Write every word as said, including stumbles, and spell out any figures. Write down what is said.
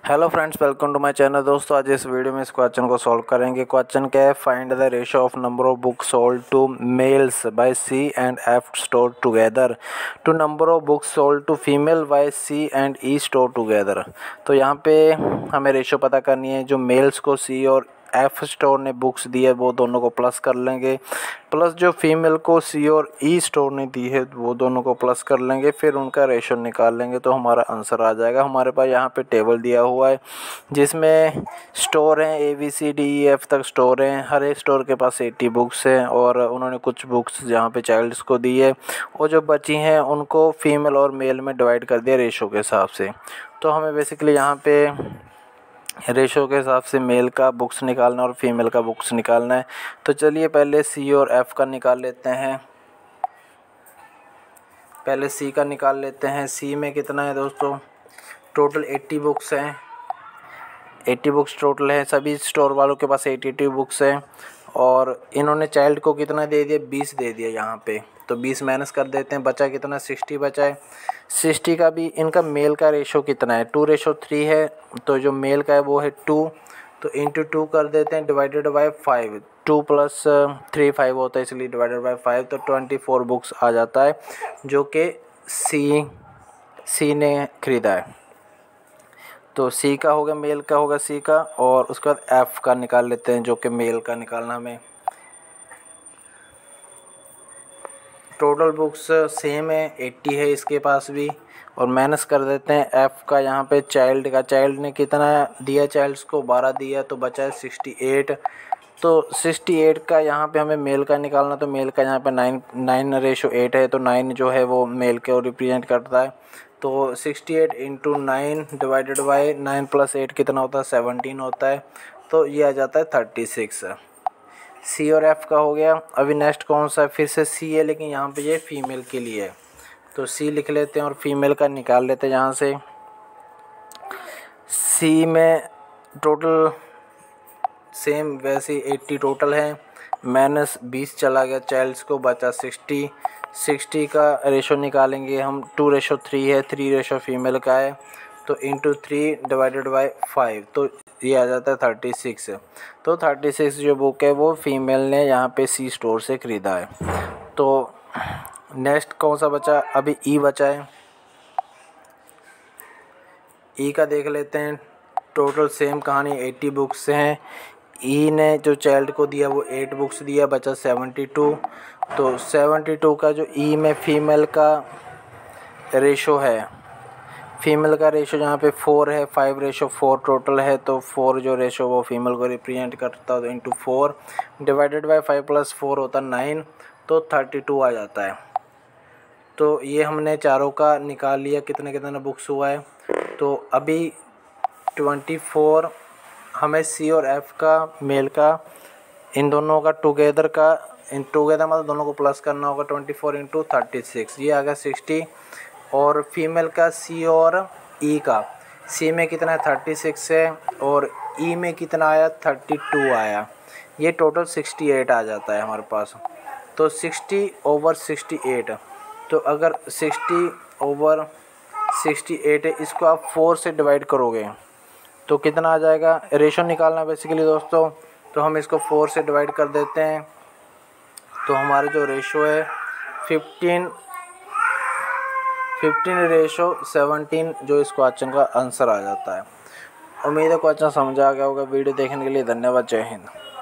Hello friends, welcome to my channel. दोस्तों आज इस वीडियो में इस क्वेश्चन को सॉल्व करेंगे। क्वेश्चन क्या है, find the ratio of number of books sold to males by C and F store together to number of books sold to female by C and E store together. तो यहाँ पे हमें ratio पता करनी है। जो मेल्स को C और एफ स्टोर ने बुक्स दी है वो दोनों को प्लस कर लेंगे, प्लस जो फीमेल को सी और ई स्टोर ने दी है वो दोनों को प्लस कर लेंगे, फिर उनका रेशियो निकाल लेंगे तो हमारा आंसर आ जाएगा। हमारे पास यहाँ पे टेबल दिया हुआ है जिसमें स्टोर हैं, A B C D E F तक स्टोर हैं। हर एक स्टोर के पास एट्टी बुक्स हैं और उन्होंने कुछ बुक्स यहाँ पे चाइल्ड्स को दी है और जो बची हैं उनको फीमेल और मेल में डिवाइड कर दिया रेशियो के हिसाब से। तो हमें बेसिकली यहाँ पे रेशो के हिसाब से मेल का बुक्स निकालना और फीमेल का बुक्स निकालना है। तो चलिए पहले सी और एफ़ का निकाल लेते हैं। पहले सी का निकाल लेते हैं। सी में कितना है दोस्तों, टोटल एट्टी बुक्स हैं। एट्टी बुक्स टोटल है, सभी स्टोर वालों के पास एटी एटी बुक्स हैं और इन्होंने चाइल्ड को कितना दे दिया, बीस दे दिया यहाँ पे। तो बीस माइनस कर देते हैं, बचा कितना, सिक्सटी बचा है। सिक्सटी का भी इनका मेल का रेशो कितना है, टू रेशो थ्री है, तो जो मेल का है वो है टू, तो इंटू टू कर देते हैं divided by five. Two plus three five होता है इसलिए डिवाइडेड बाय फाइव, तो ट्वेंटी फोर बुक्स आ जाता है जो कि सी सी ने ख़रीदा है। तो सी का होगा, मेल का होगा सी का, और उसके बाद एफ़ का निकाल लेते हैं जो कि मेल का निकालना हमें। टोटल बुक्स सेम है, एट्टी है इसके पास भी, और माइनस कर देते हैं एफ़ का यहाँ पे चाइल्ड का। चाइल्ड ने कितना दिया, चाइल्ड्स को बारह दिया, तो बचा है सिक्सटी एट। तो सिक्सटी एट का यहाँ पे हमें मेल का निकालना, तो मेल का यहाँ पे नाइन नाइन रेशो एट है, तो नाइन जो है वो मेल को रिप्रेजेंट करता है। तो sixty eight into nine divided by nine plus eight कितना होता है, सेवनटीन होता है। तो ये आ जाता है थर्टी सिक्स। सी और एफ़ का हो गया। अभी नेक्स्ट कौन सा है, फिर से सी है लेकिन यहाँ पे ये फीमेल के लिए है, तो सी लिख लेते हैं और फीमेल का निकाल लेते हैं यहाँ से। सी में टोटल सेम वैसे एट्टी टोटल है, माइनस बीस चला गया चाइल्ड्स को, बचा सिक्सटी। सिक्सटी का रेशो निकालेंगे हम, टू रेशो थ्री है, थ्री रेशो फीमेल का है, तो into three divided by five, तो ये आ जाता है थर्टी सिक्स। तो थर्टी सिक्स जो बुक है वो फीमेल ने यहाँ पे सी स्टोर से ख़रीदा है। तो नेक्स्ट कौन सा बचा, अभी ई बचा है। ई का देख लेते हैं। टोटल सेम कहानी, एट्टी बुक्स हैं। ई ने जो चाइल्ड को दिया वो एट बुक्स दिया, बचा सेवेंटी टू। तो सेवेंटी टू का जो ई में फीमेल का रेशो है, फीमेल का रेशो यहाँ पे फोर है, फाइव रेशो फोर टोटल है, तो फोर जो रेशो वो फीमेल को रिप्रेजेंट करता है, तो into four divided by five plus four होता है नाइन, तो थर्टी टू आ जाता है। तो ये हमने चारों का निकाल लिया कितने कितने बुक्स हुआ है। तो अभी ट्वेंटी फोर हमें सी और एफ़ का, मेल का, इन दोनों का टुगेदर का, इन टुगेदर मतलब दोनों को प्लस करना होगा, twenty four into thirty six, ये आ गया सिक्सटी। और फीमेल का सी और ई का, सी में कितना है थर्टी सिक्स है और ई में कितना आया थर्टी टू आया, ये टोटल सिक्सटी एट आ जाता है हमारे पास। तो सिक्सटी ओवर सिक्सटी एट, तो अगर सिक्सटी ओवर सिक्सटी एट है, इसको आप फोर से डिवाइड करोगे तो कितना आ जाएगा, रेशो निकालना बेसिकली दोस्तों। तो हम इसको फोर से डिवाइड कर देते हैं, तो हमारा जो रेशो है फिफ्टीन फिफ्टीन रेशो सेवनटीन, जो इस क्वेश्चन का आंसर आ जाता है। उम्मीद है क्वेश्चन समझ आ गया होगा। वीडियो देखने के लिए धन्यवाद। जय हिंद।